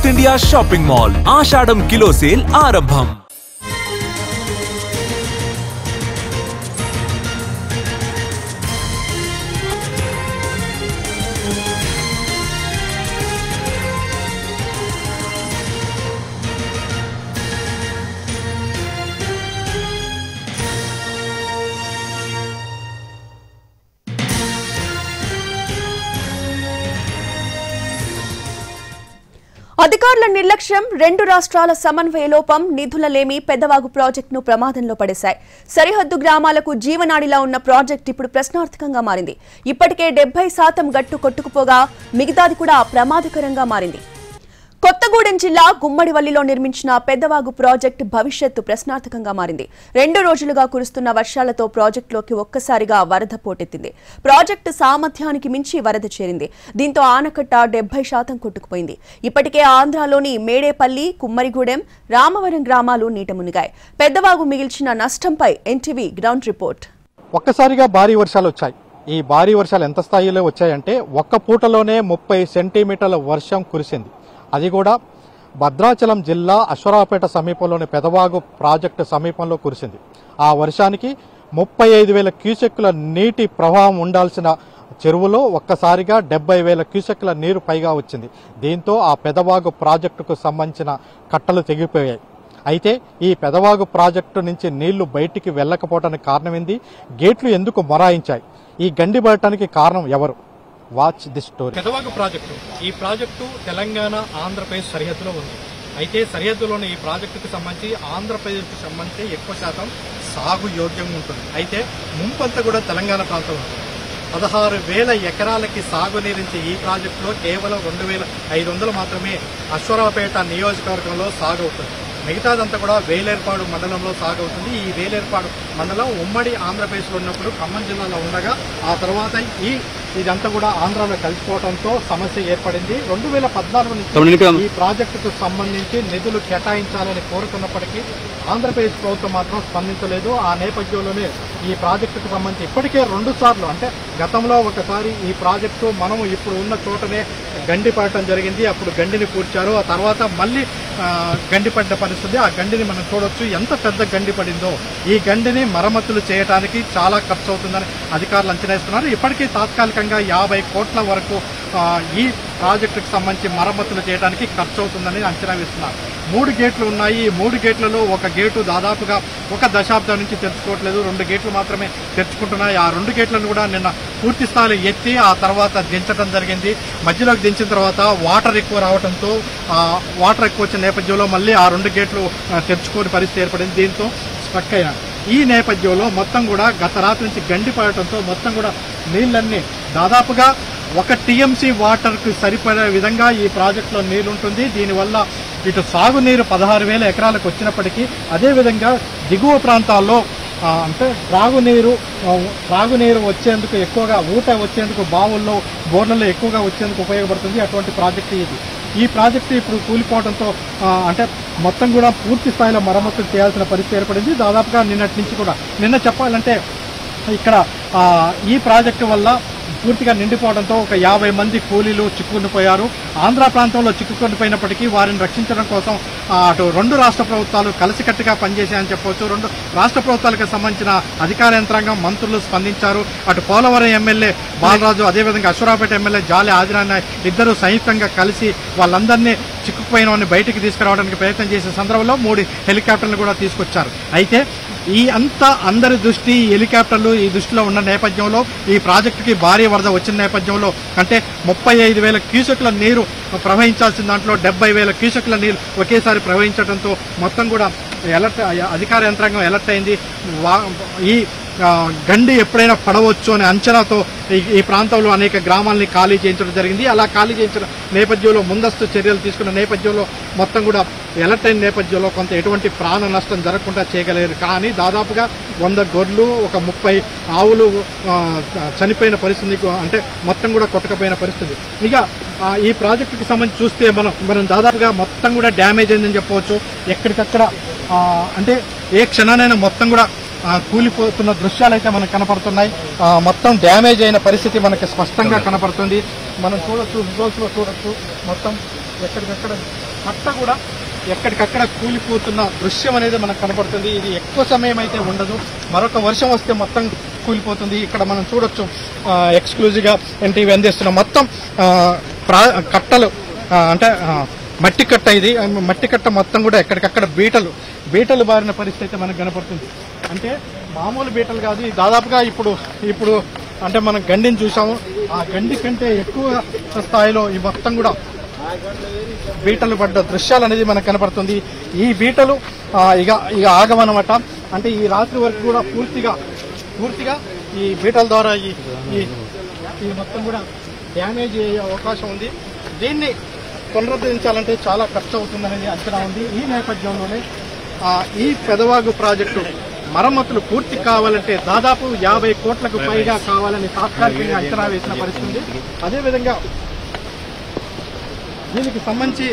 South India shopping mall ఆషాఢం kilo sale ఆరంభం. అధికారుల నిర్లక్ష్యం, రెండు రాష్ట్రాల సమన్వయ లోపం, నిధులలేమి పెద్దవాగు ప్రాజెక్టును ప్రమాదంలో పడేశాయి. సరిహద్దు గ్రామాలకు జీవనాడిలా ఉన్న ప్రాజెక్టు ఇప్పుడు ప్రశ్నార్థకంగా మారింది. ఇప్పటికే 70% గట్టు కొట్టుకుపోగా మిగతాది కూడా ప్రమాదకరంగా మారింది. కొత్తగూడెం జిల్లా గుమ్మడివల్లిలో నిర్మించిన పెద్దవాగు ప్రాజెక్టు భవిష్యత్తు ప్రశ్నార్థకంగా మారింది. 2 రోజులుగా కురుస్తున్న వర్షాలతో ప్రాజెక్టులోకి ఒక్కసారిగా వరద పోటెత్తింది. ప్రాజెక్టు సామర్థ్యానికి మించి వరద చేరింది. దీంతో ఆనకట్ట 70% కొట్టుకుపోయింది. ఇప్పటికే ఆంధ్రాలోని మేడేపల్లి, కుమ్మరిగూడెం, రామవరం గ్రామాలు నీట మునిగాయి. పెద్దవాగు మిగిల్చిన నష్టంపై ఎన్టీవీ గ్రౌండ్ రిపోర్ట్. ఒక్కసారిగా భారీ వర్షాలు వచ్చాయి. ఈ భారీ వర్షాలు ఎంత స్థాయిలో వచ్చాయంటే ఒక్క పూటలోనే 30 సెంటీమీటర్ల వర్షం కురిసింది. అది కూడా భద్రాచలం జిల్లా అశ్వరావుపేట సమీపంలోని పెదవాగు ప్రాజెక్టు సమీపంలో కురిసింది. ఆ వర్షానికి 35,000 క్యూసెక్కుల నీటి ప్రవాహం ఉండాల్సిన చెరువులో ఒక్కసారిగా 70,000 క్యూసెక్కుల నీరు పైగా వచ్చింది. దీంతో ఆ పెదవాగు ప్రాజెక్టుకు సంబంధించిన కట్టలు తెగిపోయాయి. అయితే ఈ పెదవాగు ప్రాజెక్టు నుంచి నీళ్లు బయటికి వెళ్లకపోవడానికి కారణమైంది. గేట్లు ఎందుకు మొరాయించాయి? ఈ గండి పడటానికి కారణం ఎవరు? Watch the story. Peddavagu project, ఈ ప్రాజెక్టు తెలంగాణ ఆంధ్రప్రదేశ్ సరిహద్దులో ఉంది. అయితే సరిహద్దులోని ఈ ప్రాజెక్టుకు సంబంధించి ఆంధ్రప్రదేశ్కు సంబంధించి ఎక్కువ శాతం సాగు యోగ్యంగా ఉంటుంది. అయితే ముంపంతా కూడా తెలంగాణ ప్రాంతం ఉంటుంది. 16,000 ఎకరాలకి సాగునీరించి ఈ ప్రాజెక్టులో కేవలం 2,500 మాత్రమే అశ్వరావుపేట నియోజకవర్గంలో సాగు అవుతుంది. మిగతాదంతా కూడా వేలేర్పాడు మండలంలో సాగవుతుంది. ఈ వేలేర్పాడు మండలం ఉమ్మడి ఆంధ్రప్రదేశ్లో ఉన్నప్పుడు ఖమ్మం జిల్లాలో ఉండగా ఆ తర్వాత ఇదంతా కూడా ఆంధ్రాలో కలిసిపోవడంతో సమస్య ఏర్పడింది. 2014 నుంచి ఈ ప్రాజెక్టుకు సంబంధించి నిధులు కేటాయించాలని కోరుతున్నప్పటికీ ఆంధ్రప్రదేశ్ ప్రభుత్వం మాత్రం స్పందించలేదు. ఆ నేపథ్యంలోనే ఈ ప్రాజెక్టుకు సంబంధించి ఇప్పటికే 2 సార్లు, అంటే గతంలో ఒకసారి ఈ ప్రాజెక్టు మనం ఇప్పుడు ఉన్న చోటనే గండి పడటం జరిగింది. అప్పుడు గండిని పూడ్చారు. ఆ తర్వాత మళ్ళీ గండి పడ్డ పరిస్థితి. ఆ గండిని మనం చూడొచ్చు ఎంత పెద్ద గండి పడిందో. ఈ గండిని మరమ్మతులు చేయడానికి చాలా ఖర్చు అవుతుందని అధికారులు అంచనా ఇస్తున్నారు. ఇప్పటికీ తాత్కాలికంగా 50 కోట్ల వరకు ఈ ప్రాజెక్టుకు సంబంధించి మరమ్మతులు చేయడానికి ఖర్చు అవుతుందని అంచనా వేస్తున్నారు. 3 గేట్లు ఉన్నాయి. ఈ 3 గేట్లలో ఒక గేటు దాదాపుగా 1 దశాబ్దం నుంచి తెరుచుకోవట్లేదు. 2 గేట్లు మాత్రమే తెరుచుకుంటున్నాయి. ఆ 2 గేట్లను కూడా నిన్న పూర్తి స్థాయిలో ఎత్తి ఆ తర్వాత దించడం జరిగింది. మధ్యలోకి దించిన తర్వాత వాటర్ ఎక్కువ రావడంతో వాటర్ ఎక్కువ వచ్చిన నేపథ్యంలో మళ్ళీ ఆ 2 గేట్లు తెరుచుకోని పరిస్థితి ఏర్పడింది. దీంతో స్ట్రక్ అయినారు. ఈ నేపథ్యంలో మొత్తం కూడా గత రాత్రి నుంచి గండి పడటంతో మొత్తం కూడా నీళ్లన్నీ దాదాపుగా 1 టీఎంసీ వాటర్కు సరిపడే విధంగా ఈ ప్రాజెక్టులో నీరుంటుంది. దీనివల్ల ఇటు సాగునీరు 16,000 ఎకరాలకు వచ్చినప్పటికీ అదేవిధంగా దిగువ ప్రాంతాల్లో అంటే త్రాగునీరు వచ్చేందుకు ఎక్కువగా ఊట వచ్చేందుకు బావుల్లో, బోర్లలో ఎక్కువగా వచ్చేందుకు ఉపయోగపడుతుంది. అటువంటి ప్రాజెక్టు ఇది. ఈ ప్రాజెక్టు ఇప్పుడు కూలిపోవడంతో అంటే మొత్తం కూడా పూర్తి స్థాయిలో మరమ్మతులు చేయాల్సిన పరిస్థితి ఏర్పడింది. దాదాపుగా నిన్నటి నుంచి కూడా, నిన్న చెప్పాలంటే ఇక్కడ ఈ ప్రాజెక్టు వల్ల పూర్తిగా నిండిపోవడంతో ఒక 50 మంది కూలీలు చిక్కుకునిపోయారు. ఆంధ్ర ప్రాంతంలో చిక్కుకునిపోయినప్పటికీ వారిని రక్షించడం కోసం అటు 2 రాష్ట్ర ప్రభుత్వాలు కలిసికట్టుగా పనిచేశాయని చెప్పవచ్చు. 2 రాష్ట్ర ప్రభుత్వాలకు సంబంధించిన అధికార యంత్రాంగం, మంత్రులు స్పందించారు. అటు పోలవరం ఎమ్మెల్యే బాలరాజు, అదేవిధంగా అశ్వరావుపేట ఎమ్మెల్యే జాలి ఆదినారాయణ ఇద్దరు సంయుక్తంగా కలిసి వాళ్ళందరినీ చిక్కుకుపోయిన వారిని బయటికి తీసుకురావడానికి ప్రయత్నం చేసే సందర్భంలో 3 హెలికాప్టర్లు కూడా తీసుకొచ్చారు. అయితే ఈ అంతా అందరి దృష్టి హెలికాప్టర్లు ఈ దృష్టిలో ఉన్న నేపథ్యంలో ఈ ప్రాజెక్టుకి భారీ వరద వచ్చిన నేపథ్యంలో అంటే 35,000 క్యూసెక్ల నీరు ప్రవహించాల్సిన దాంట్లో 70,000 క్యూసెక్ల నీరు ఒకేసారి ప్రవహించడంతో మొత్తం కూడా అధికార యంత్రాంగం అలర్ట్ అయింది. ఈ గండి ఎప్పుడైనా పడవచ్చు అనే అంచనాతో ఈ ప్రాంతంలో అనేక గ్రామాలని ఖాళీ చేయించడం జరిగింది. అలా ఖాళీ చేయించిన నేపథ్యంలో ముందస్తు చర్యలు తీసుకున్న నేపథ్యంలో మొత్తం కూడా అలర్ట్ అయిన నేపథ్యంలో కొంత ఎటువంటి ప్రాణ నష్టం జరగకుండా చేయగలిగారు. కానీ దాదాపుగా 100 గొర్రెలు, ఒక 30 ఆవులు చనిపోయిన పరిస్థితి, అంటే మొత్తం కూడా కొట్టకపోయిన పరిస్థితి. ఇక ఈ ప్రాజెక్టుకి సంబంధించి చూస్తే మనం దాదాపుగా మొత్తం కూడా డ్యామేజ్ అయిందని చెప్పవచ్చు. ఎక్కడికక్కడ అంటే ఏ క్షణానైనా మొత్తం కూడా కూలిపోతున్న దృశ్యాలు అయితే మనకు కనపడుతున్నాయి. మొత్తం డ్యామేజ్ అయిన పరిస్థితి మనకి స్పష్టంగా కనపడుతుంది. మనం చూడొచ్చు, విజువల్స్ లో చూడొచ్చు. మొత్తం ఎక్కడికక్కడ కట్ట కూడా ఎక్కడికక్కడ కూలిపోతున్న దృశ్యం అనేది మనకు కనపడుతుంది. ఇది ఎక్కువ సమయం అయితే ఉండదు, మరొక వర్షం వస్తే మొత్తం కూలిపోతుంది. ఇక్కడ మనం చూడొచ్చు ఎక్స్క్లూజివ్గా ఎన్టీవీ అందిస్తున్న మొత్తం కట్టలు అంటే మట్టి కట్ట. ఇది మట్టి కట్ట మొత్తం కూడా ఎక్కడికక్కడ బీటలు బారిన పరిస్థితి మనకు కనపడుతుంది. అంటే మామూలు బీటలు కాదు, దాదాపుగా ఇప్పుడు అంటే మనం గండిని చూసాము, ఆ గండి కంటే ఎక్కువ స్థాయిలో ఈ మొత్తం కూడా బీటలు పడ్డ దృశ్యాలు అనేది మనకు కనపడుతుంది. ఈ బీటలు ఇక ఆగమన్నమాట. అంటే ఈ రాత్రి వరకు కూడా పూర్తిగా ఈ బీటల ద్వారా ఈ మొత్తం కూడా డ్యామేజ్ అయ్యే అవకాశం ఉంది. దీన్ని పునరుద్ధరించాలంటే చాలా ఖర్చు అవుతుందనేది అంచనా ఉంది. ఈ నేపథ్యంలోనే ఈ పెదవాగు ప్రాజెక్టు మరమ్మతులు పూర్తి కావాలంటే దాదాపు 50 కోట్లకు పైగా కావాలని తాత్కాలికంగా అంచనా వేసిన పరిస్థితి. అదేవిధంగా దీనికి సంబంధించి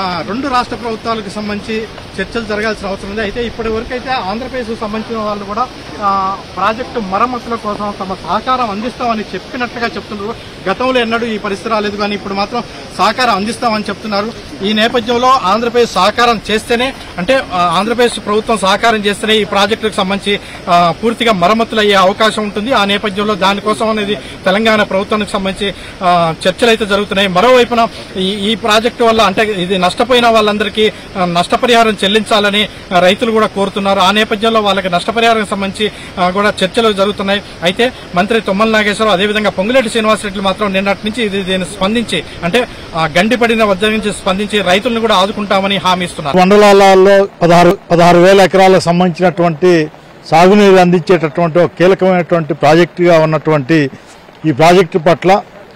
2 రాష్ట్ర ప్రభుత్వాలకు సంబంధించి చర్చలు జరగాల్సిన అవసరం ఉంది. అయితే ఇప్పటి వరకు అయితే ఆంధ్రప్రదేశ్కు సంబంధించిన వాళ్ళు కూడా ప్రాజెక్టు మరమ్మతుల కోసం తమ సహకారం అందిస్తామని చెప్పినట్లుగా చెప్తున్నారు. గతంలో ఎన్నడూ ఈ పరిస్థితి రాలేదు, కానీ ఇప్పుడు మాత్రం సహకారం అందిస్తామని చెప్తున్నారు. ఈ నేపథ్యంలో ఆంధ్రప్రదేశ్ సహకారం చేస్తేనే, అంటే ఆంధ్రప్రదేశ్ ప్రభుత్వం సహకారం చేస్తేనే ఈ ప్రాజెక్టుకు సంబంధించి పూర్తిగా మరమ్మతులు అయ్యే అవకాశం ఉంటుంది. ఆ నేపథ్యంలో దానికోసం అనేది తెలంగాణ ప్రభుత్వానికి సంబంధించి చర్చలు అయితే జరుగుతున్నాయి. మరోవైపున ఈ ప్రాజెక్టు వల్ల అంటే ఇది నష్టపోయిన వాళ్ళందరికీ నష్టపరిహారం చెల్లించాలని రైతులు కూడా కోరుతున్నారు. ఆ నేపథ్యంలో వాళ్ళకి నష్టపరిహారం సంబంధించి కూడా చర్చలు జరుగుతున్నాయి. అయితే మంత్రి తుమ్మల నాగేశ్వరరావు అదేవిధంగా పొంగులేటి శ్రీనివాసరెడ్డి మాత్రం నిన్నటి నుంచి దీన్ని స్పందించి, అంటే గండిపడిన వద్ద నుంచి స్పందించి రైతులను కూడా ఆదుకుంటామని హామీ ఇస్తున్నారు. మండలాల్లో 16,000 ఎకరాలకు సంబంధించినటువంటి సాగునీరు అందించేటటువంటి ఒక కీలకమైనటువంటి ప్రాజెక్టుగా ఉన్నటువంటి ఈ ప్రాజెక్టు పట్ల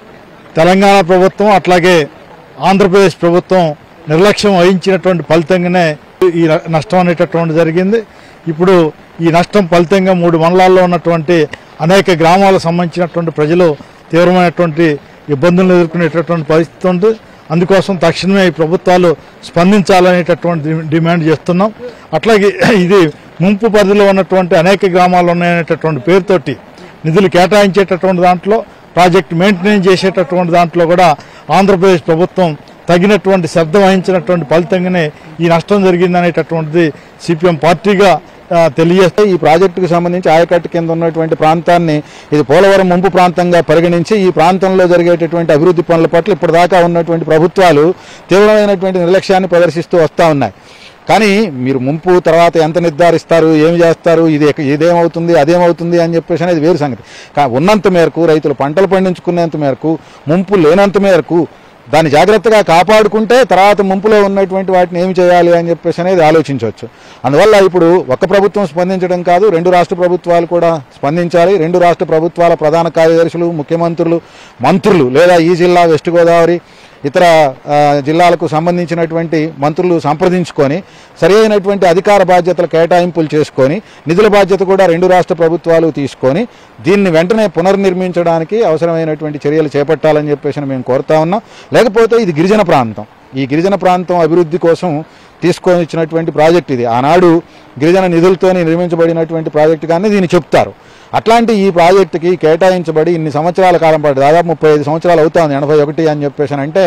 తెలంగాణ ప్రభుత్వం అట్లాగే ఆంధ్రప్రదేశ్ ప్రభుత్వం నిర్లక్ష్యం వహించినటువంటి ఫలితంగానే ఈ నష్టం అనేటటువంటి జరిగింది. ఇప్పుడు ఈ నష్టం ఫలితంగా 3 మండలాల్లో ఉన్నటువంటి అనేక గ్రామాలకు సంబంధించినటువంటి ప్రజలు తీవ్రమైనటువంటి ఇబ్బందులను ఎదుర్కొనేటటువంటి పరిస్థితి ఉంది. అందుకోసం తక్షణమే ఈ ప్రభుత్వాలు స్పందించాలనేటటువంటి డిమాండ్ చేస్తున్నాం. అట్లాగే ఇది ముంపు పరిధిలో ఉన్నటువంటి అనేక గ్రామాలు ఉన్నాయనేటటువంటి పేరుతోటి నిధులు కేటాయించేటటువంటి దాంట్లో, ప్రాజెక్టు మెయింటెనెన్స్ చేసేటటువంటి దాంట్లో కూడా ఆంధ్రప్రదేశ్ ప్రభుత్వం తగినటువంటి శ్రద్ధ వహించినటువంటి ఫలితంగానే ఈ నష్టం జరిగిందనేటటువంటిది సిపిఎం పార్టీగా తెలియజేస్తే, ఈ ప్రాజెక్టుకు సంబంధించి ఆయకట్టు కింద ఉన్నటువంటి ప్రాంతాన్ని ఇది పోలవరం ముంపు ప్రాంతంగా పరిగణించి ఈ ప్రాంతంలో జరిగేటటువంటి అభివృద్ధి పనుల పట్ల ఇప్పటిదాకా ఉన్నటువంటి ప్రభుత్వాలు తీవ్రమైనటువంటి నిర్లక్ష్యాన్ని ప్రదర్శిస్తూ వస్తూ ఉన్నాయి. కానీ మీరు ముంపు తర్వాత ఎంత నిర్ధారిస్తారు, ఏమి చేస్తారు, ఇదేమవుతుంది అదేమవుతుంది అని చెప్పేసి అనేది వేరు సంగతి. ఉన్నంత మేరకు రైతులు పంటలు పండించుకునేంత మేరకు, ముంపు లేనంత మేరకు దాన్ని జాగ్రత్తగా కాపాడుకుంటే తర్వాత ముంపులో ఉన్నటువంటి వాటిని ఏమి చేయాలి అని చెప్పేసి అనేది ఆలోచించవచ్చు. అందువల్ల ఇప్పుడు ఒక్క ప్రభుత్వం స్పందించడం కాదు, 2 రాష్ట్ర ప్రభుత్వాలు కూడా స్పందించాలి. 2 రాష్ట్ర ప్రభుత్వాల ప్రధాన కార్యదర్శులు, ముఖ్యమంత్రులు, మంత్రులు లేదా ఈ జిల్లా వెస్ట్ గోదావరి ఇతర జిల్లాలకు సంబంధించినటువంటి మంత్రులు సంప్రదించుకొని సరి అయినటువంటి అధికార బాధ్యతల కేటాయింపులు చేసుకొని నిధుల బాధ్యత కూడా 2 రాష్ట్ర ప్రభుత్వాలు తీసుకొని దీన్ని వెంటనే పునర్నిర్మించడానికి అవసరమైనటువంటి చర్యలు చేపట్టాలని చెప్పేసి మేము కోరుతా ఉన్నాం. లేకపోతే ఇది గిరిజన ప్రాంతం, ఈ గిరిజన ప్రాంతం అభివృద్ధి కోసం తీసుకొని ఇచ్చినటువంటి ప్రాజెక్ట్ ఇది. ఆనాడు గిరిజన నిధులతో నిర్మించబడినటువంటి ప్రాజెక్టు కానీ దీన్ని చెప్తారు. అట్లాంటి ఈ ప్రాజెక్టుకి కేటాయించబడి ఇన్ని సంవత్సరాల కాలం పాటు దాదాపు 35 సంవత్సరాలు అవుతా ఉంది. 81 అని చెప్పేసి అంటే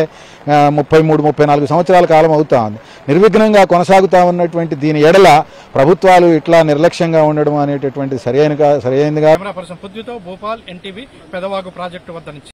33-34 సంవత్సరాల కాలం అవుతా ఉంది. నిర్విఘ్నంగా కొనసాగుతూ ఉన్నటువంటి దీని ఎడల ప్రభుత్వాలు ఇట్లా నిర్లక్ష్యంగా ఉండడం అనేటటువంటి సరైనదిగా. భోపాల్ ఎన్టీవీ పెదవాగు ప్రాజెక్టు వద్ద నుంచి